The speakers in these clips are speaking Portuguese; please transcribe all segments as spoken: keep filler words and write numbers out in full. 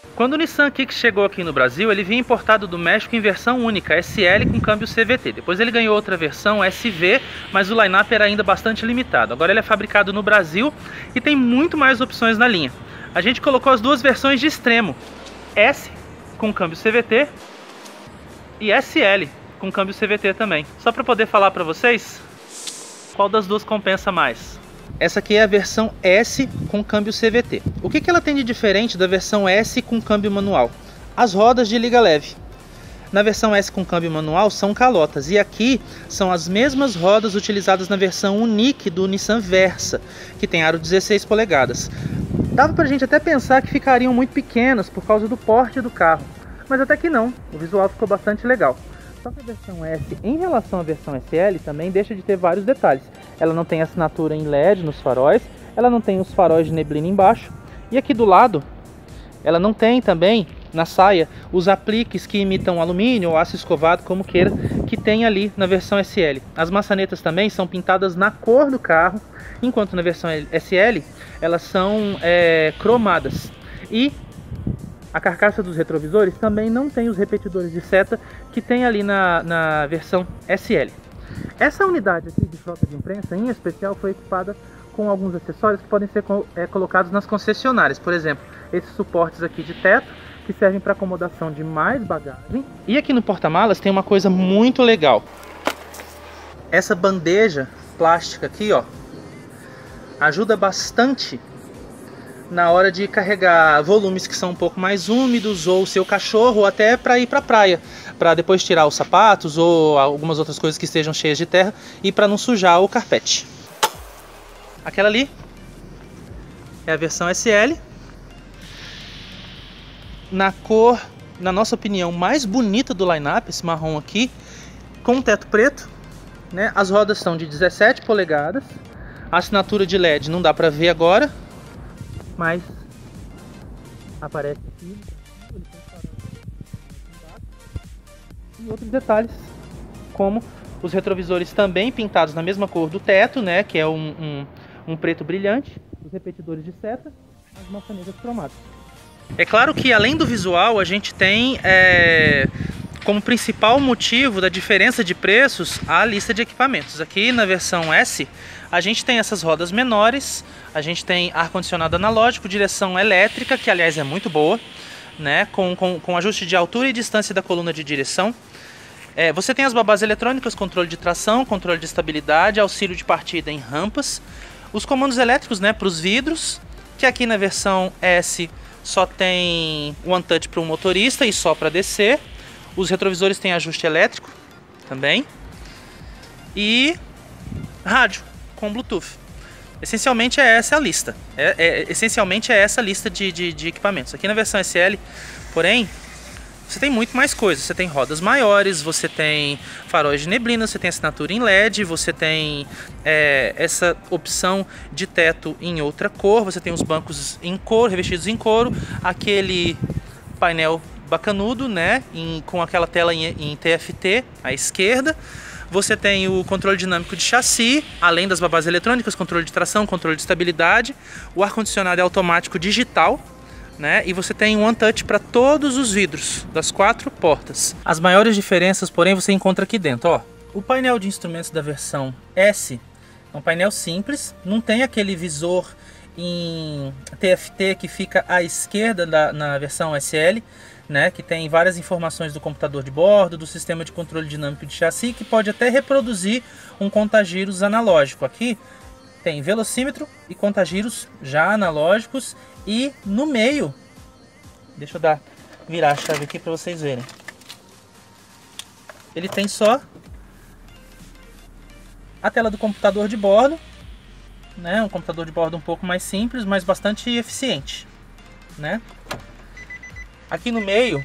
Quando o Nissan Kicks chegou aqui no Brasil, ele vinha importado do México em versão única, S L com câmbio C V T. Depois ele ganhou outra versão, S V, mas o line-up era ainda bastante limitado. Agora ele é fabricado no Brasil e tem muito mais opções na linha. A gente colocou as duas versões de extremo, S com câmbio C V T e S L com câmbio C V T também. Só para poder falar para vocês qual das duas compensa mais. Essa aqui é a versão S com câmbio C V T. O que que ela tem de diferente da versão S com câmbio manual? As rodas de liga leve. Na versão S com câmbio manual são calotas, e aqui são as mesmas rodas utilizadas na versão Unique do Nissan Versa, que tem aro dezesseis polegadas. Dava pra gente até pensar que ficariam muito pequenas por causa do porte do carro, mas até que não, o visual ficou bastante legal. Só que a versão S, em relação à versão S L, também deixa de ter vários detalhes. Ela não tem assinatura em L E D nos faróis, ela não tem os faróis de neblina embaixo, e aqui do lado, ela não tem também, na saia, os apliques que imitam alumínio ou aço escovado, como queira, que tem ali na versão S L. As maçanetas também são pintadas na cor do carro, enquanto na versão S L elas são é, cromadas. E a carcaça dos retrovisores também não tem os repetidores de seta que tem ali na, na versão S L. Essa unidade aqui de frota de imprensa, em especial, foi equipada com alguns acessórios que podem ser é, colocados nas concessionárias. Por exemplo, esses suportes aqui de teto, que servem para acomodação de mais bagagem. E aqui no porta-malas tem uma coisa muito legal. Essa bandeja plástica aqui, ó, ajuda bastante na hora de carregar volumes que são um pouco mais úmidos, ou o seu cachorro, ou até para ir para a praia, para depois tirar os sapatos ou algumas outras coisas que estejam cheias de terra, e para não sujar o carpete. Aquela ali é a versão S L, na cor, na nossa opinião, mais bonita do line-up, esse marrom aqui, com um teto preto, né? As rodas são de dezessete polegadas, a assinatura de L E D não dá para ver agora, mas aparece aqui, e outros detalhes, como os retrovisores também pintados na mesma cor do teto, né, que é um, um, um preto brilhante, os repetidores de seta, as maçanetas cromadas. É claro que além do visual, a gente tem é, como principal motivo da diferença de preços a lista de equipamentos. Aqui na versão S, a gente tem essas rodas menores, a gente tem ar-condicionado analógico, direção elétrica, que aliás é muito boa, né, com, com, com ajuste de altura e distância da coluna de direção. É, você tem as babás eletrônicas, controle de tração, controle de estabilidade, auxílio de partida em rampas. Os comandos elétricos, né, para os vidros, que aqui na versão S só tem One Touch para o motorista e só para descer. Os retrovisores têm ajuste elétrico também. E rádio com Bluetooth. Essencialmente é essa a lista. É, é, essencialmente é essa a lista de, de, de equipamentos. Aqui na versão S L, porém, você tem muito mais coisas. Você tem rodas maiores, você tem faróis de neblina, você tem assinatura em L E D, você tem é, essa opção de teto em outra cor, você tem os bancos em couro, revestidos em couro, aquele painel bacanudo, né, em, com aquela tela em, em T F T à esquerda. Você tem o controle dinâmico de chassi, além das babás eletrônicas, controle de tração, controle de estabilidade. O ar-condicionado é automático digital, né? E você tem um One Touch para todos os vidros das quatro portas. As maiores diferenças, porém, você encontra aqui dentro. Ó, o painel de instrumentos da versão S é um painel simples, não tem aquele visor em T F T que fica à esquerda da, na versão S L, né, que tem várias informações do computador de bordo, do sistema de controle dinâmico de chassi, que pode até reproduzir um contagiros analógico. Aqui tem velocímetro e contagiros já analógicos, e no meio, deixa eu dar, virar a chave aqui para vocês verem, ele tem só a tela do computador de bordo, né, um computador de bordo um pouco mais simples, mas bastante eficiente, né? Aqui no meio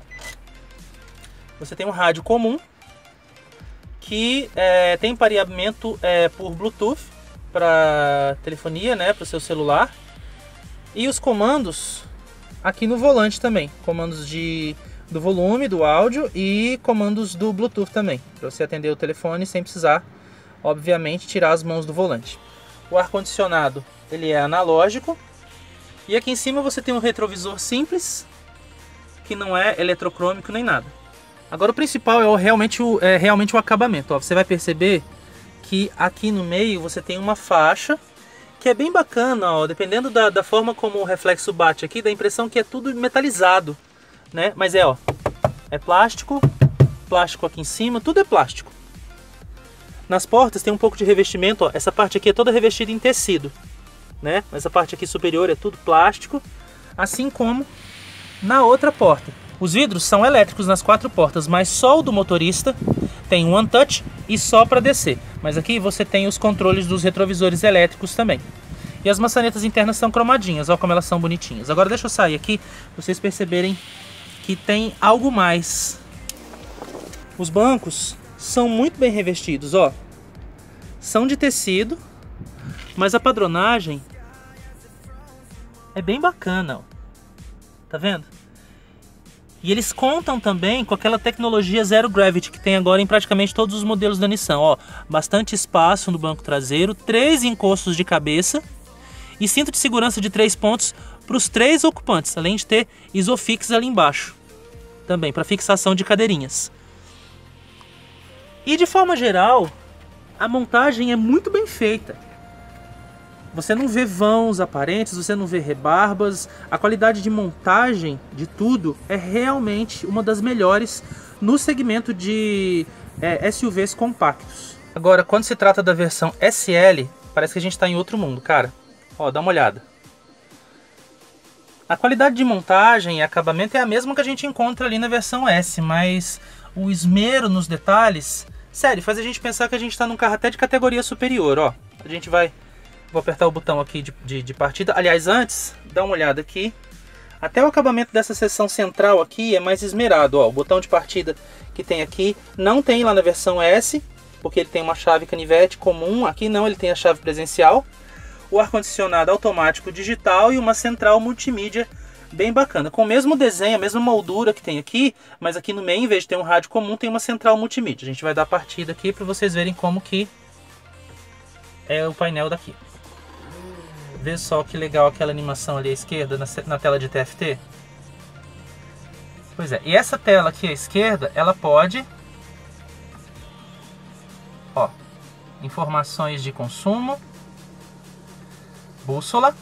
você tem um rádio comum que é, tem pareamento é, por Bluetooth para telefonia, né, para o seu celular, e os comandos aqui no volante também, comandos de, do volume, do áudio, e comandos do Bluetooth também, para você atender o telefone sem precisar, obviamente, tirar as mãos do volante. O ar-condicionado ele é analógico, e aqui em cima você tem um retrovisor simples, que não é eletrocrômico nem nada. Agora o principal é, o, realmente, o, é realmente o acabamento. Ó, você vai perceber que aqui no meio você tem uma faixa que é bem bacana, ó, dependendo da, da forma como o reflexo bate aqui, dá a impressão que é tudo metalizado, né? Mas é, ó, é plástico, plástico aqui em cima, tudo é plástico. Nas portas tem um pouco de revestimento, ó, essa parte aqui é toda revestida em tecido, né? Essa parte aqui superior é tudo plástico, assim como na outra porta. Os vidros são elétricos nas quatro portas, mas só o do motorista tem um one touch e só para descer. Mas aqui você tem os controles dos retrovisores elétricos também. E as maçanetas internas são cromadinhas, olha como elas são bonitinhas. Agora deixa eu sair aqui para vocês perceberem que tem algo mais. Os bancos são muito bem revestidos, ó. São de tecido, mas a padronagem é bem bacana, ó. Tá vendo? E eles contam também com aquela tecnologia Zero Gravity que tem agora em praticamente todos os modelos da Nissan. Ó, bastante espaço no banco traseiro, três encostos de cabeça e cinto de segurança de três pontos para os três ocupantes, além de ter Isofix ali embaixo, também para fixação de cadeirinhas. E de forma geral, a montagem é muito bem feita. Você não vê vãos aparentes, você não vê rebarbas. A qualidade de montagem de tudo é realmente uma das melhores no segmento de é, S U Vs compactos. Agora, quando se trata da versão S L, parece que a gente está em outro mundo, cara. Ó, dá uma olhada. A qualidade de montagem e acabamento é a mesma que a gente encontra ali na versão S, mas o esmero nos detalhes, sério, faz a gente pensar que a gente está num carro até de categoria superior, ó. A gente vai... Vou apertar o botão aqui de, de, de partida. Aliás, antes, dá uma olhada aqui. Até o acabamento dessa seção central aqui é mais esmerado. Ó, o botão de partida que tem aqui não tem lá na versão S, porque ele tem uma chave canivete comum. Aqui não, ele tem a chave presencial. O ar-condicionado automático digital e uma central multimídia bem bacana. Com o mesmo desenho, a mesma moldura que tem aqui, mas aqui no meio, em vez de ter um rádio comum, tem uma central multimídia. A gente vai dar partida aqui para vocês verem como que é o painel daqui. Vê só que legal aquela animação ali à esquerda na, na tela de T F T. Pois é, e essa tela aqui à esquerda, ela pode... Ó, informações de consumo, bússola,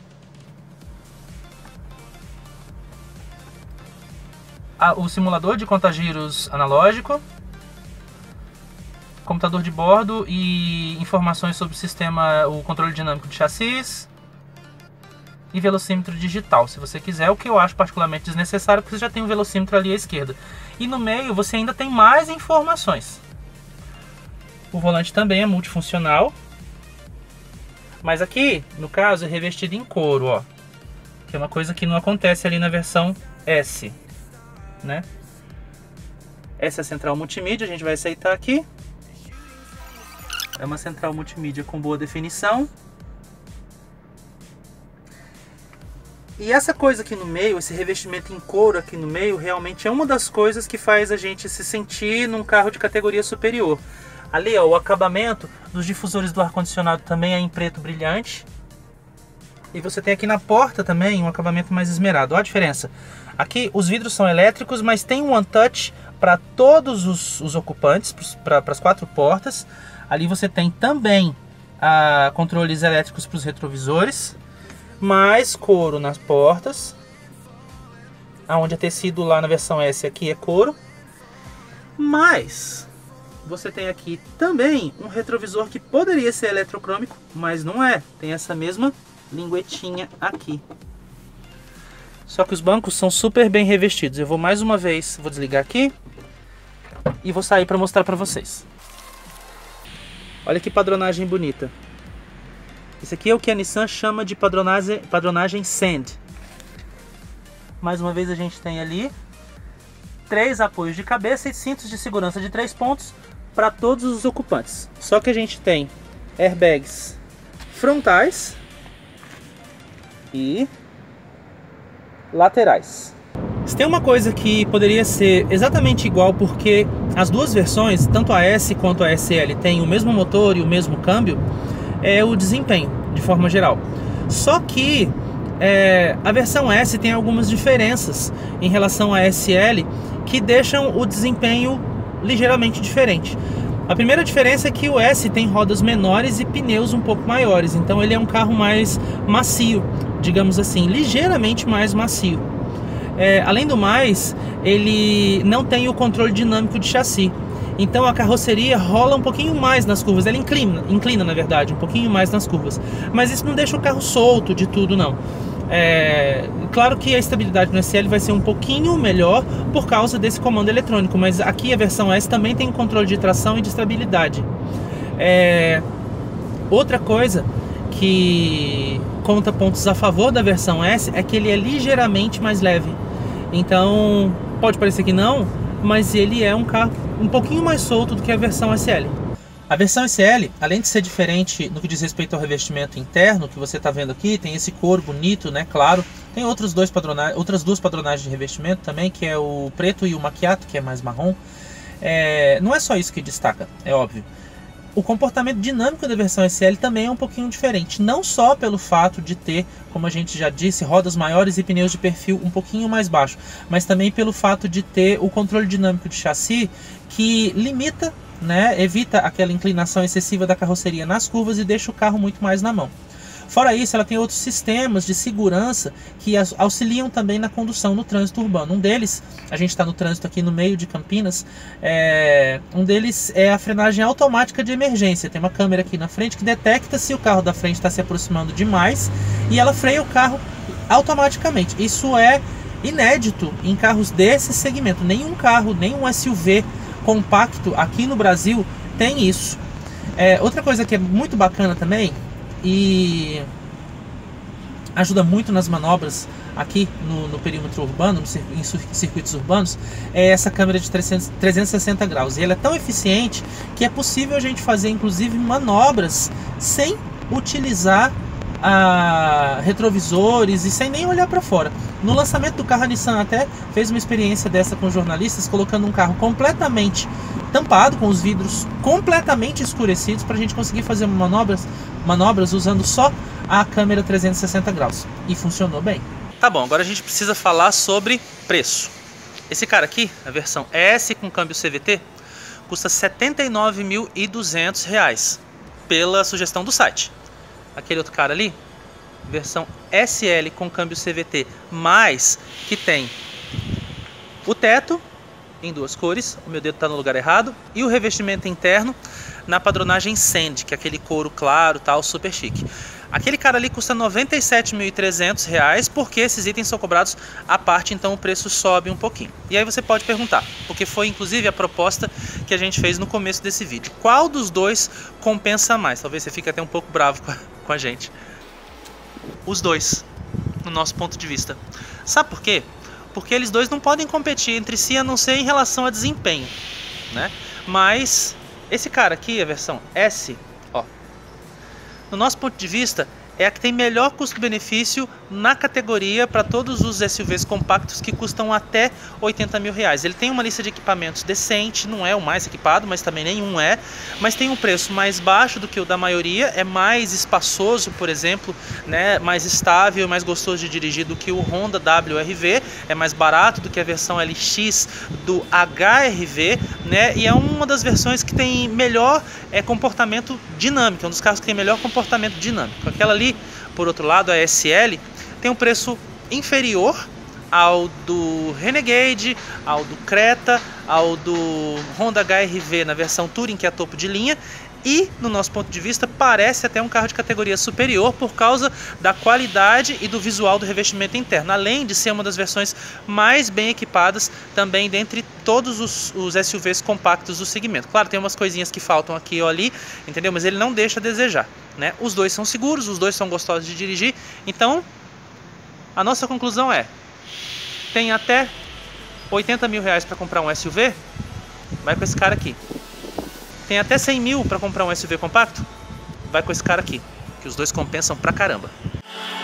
a, o simulador de contagiros analógico, computador de bordo e informações sobre o sistema, o controle dinâmico de chassis e velocímetro digital, se você quiser, o que eu acho particularmente desnecessário, porque você já tem um velocímetro ali à esquerda. E no meio você ainda tem mais informações. O volante também é multifuncional, mas aqui, no caso, é revestido em couro, ó, que é uma coisa que não acontece ali na versão S, né? Essa é a central multimídia, a gente vai aceitar aqui. É uma central multimídia com boa definição. E essa coisa aqui no meio, esse revestimento em couro aqui no meio, realmente é uma das coisas que faz a gente se sentir num carro de categoria superior. Ali, ó, o acabamento dos difusores do ar-condicionado também é em preto brilhante. E você tem aqui na porta também um acabamento mais esmerado. Olha a diferença. Aqui os vidros são elétricos, mas tem um one touch para todos os, os ocupantes, para as quatro portas. Ali você tem também ah, controles elétricos para os retrovisores, mais couro nas portas, aonde é tecido lá na versão S, aqui é couro. Mas você tem aqui também um retrovisor que poderia ser eletrocrômico, mas não é. Tem essa mesma linguetinha aqui. Só que os bancos são super bem revestidos. Eu vou mais uma vez, vou desligar aqui e vou sair para mostrar para vocês. Olha que padronagem bonita. Isso aqui é o que a Nissan chama de padronagem, padronagem Sand. Mais uma vez a gente tem ali três apoios de cabeça e cintos de segurança de três pontos para todos os ocupantes. Só que a gente tem airbags frontais e laterais. Se tem uma coisa que poderia ser exatamente igual, porque as duas versões, tanto a S quanto a S L, têm o mesmo motor e o mesmo câmbio, é o desempenho, de forma geral. Só que É, a versão S tem algumas diferenças em relação à S L que deixam o desempenho ligeiramente diferente. A primeira diferença é que o S tem rodas menores e pneus um pouco maiores, então ele é um carro mais macio, digamos assim, ligeiramente mais macio. É, além do mais, ele não tem o controle dinâmico de chassi, então a carroceria rola um pouquinho mais nas curvas, ela inclina, inclina na verdade, um pouquinho mais nas curvas, mas isso não deixa o carro solto de tudo não. É, claro que a estabilidade no S L vai ser um pouquinho melhor por causa desse comando eletrônico, mas aqui a versão S também tem controle de tração e de estabilidade. É, outra coisa que conta pontos a favor da versão S é que ele é ligeiramente mais leve. Então, pode parecer que não, mas ele é um carro um pouquinho mais solto do que a versão S L. A versão S L, além de ser diferente no que diz respeito ao revestimento interno, que você está vendo aqui, tem esse couro bonito, né, claro. Tem outros dois padrona... outras duas padronagens de revestimento também, que é o preto e o macchiato, que é mais marrom. É... Não é só isso que destaca, é óbvio. O comportamento dinâmico da versão S L também é um pouquinho diferente, não só pelo fato de ter, como a gente já disse, rodas maiores e pneus de perfil um pouquinho mais baixo, mas também pelo fato de ter o controle dinâmico de chassi que limita, né, evita aquela inclinação excessiva da carroceria nas curvas e deixa o carro muito mais na mão. Fora isso, ela tem outros sistemas de segurança que auxiliam também na condução no trânsito urbano. Um deles, a gente está no trânsito aqui no meio de Campinas, é, um deles é a frenagem automática de emergência. Tem uma câmera aqui na frente que detecta se o carro da frente está se aproximando demais e ela freia o carro automaticamente. Isso é inédito em carros desse segmento. Nenhum carro, nenhum S U V compacto aqui no Brasil tem isso. É, outra coisa que é muito bacana também e ajuda muito nas manobras aqui no, no perímetro urbano, no, em circuitos urbanos, é essa câmera de trezentos e sessenta graus. E ela é tão eficiente que é possível a gente fazer inclusive manobras sem utilizar a retrovisores e sem nem olhar para fora. No lançamento do carro, a Nissan até fez uma experiência dessa com jornalistas, colocando um carro completamente tampado, com os vidros completamente escurecidos, para a gente conseguir fazer manobras, manobras usando só a câmera trezentos e sessenta graus. E funcionou bem. Tá bom, agora a gente precisa falar sobre preço. Esse cara aqui, a versão S com câmbio C V T, custa setenta e nove mil e duzentos reais pela sugestão do site. Aquele outro cara ali, versão S L com câmbio C V T, mas que tem o teto em duas cores, o meu dedo está no lugar errado, e o revestimento interno na padronagem Sand, que é aquele couro claro, tal, super chique. Aquele cara ali custa noventa e sete mil e trezentos reais, porque esses itens são cobrados à parte, então o preço sobe um pouquinho. E aí você pode perguntar, porque foi inclusive a proposta que a gente fez no começo desse vídeo. Qual dos dois compensa mais? Talvez você fique até um pouco bravo com a, com a gente. Os dois, no nosso ponto de vista. Sabe por quê? Porque eles dois não podem competir entre si, a não ser em relação a desempenho, né? Mas esse cara aqui, a versão S, ó, no nosso ponto de vista, é a que tem melhor custo-benefício na categoria para todos os S U Vs compactos que custam até oitenta mil reais. Ele tem uma lista de equipamentos decente, não é o mais equipado, mas também nenhum é, mas tem um preço mais baixo do que o da maioria, é mais espaçoso, por exemplo, né, mais estável, mais gostoso de dirigir do que o Honda W R V, é mais barato do que a versão L X do H R V, né, e é uma das versões que tem melhor é, comportamento dinâmico, é um dos carros que tem melhor comportamento dinâmico. Aquela ali, por outro lado, a S L tem um preço inferior ao do Renegade, ao do Creta, ao do Honda H R V na versão Touring, que é a topo de linha, e, no nosso ponto de vista, parece até um carro de categoria superior por causa da qualidade e do visual do revestimento interno, além de ser uma das versões mais bem equipadas também dentre todos os, os S U Vs compactos do segmento. Claro, tem umas coisinhas que faltam aqui ou ali, entendeu? Mas ele não deixa a desejar, né? Os dois são seguros, os dois são gostosos de dirigir, então a nossa conclusão é: tem até oitenta mil reais para comprar um S U V? Vai com esse cara aqui. Tem até cem mil para comprar um S U V compacto? Vai com esse cara aqui, que os dois compensam pra caramba.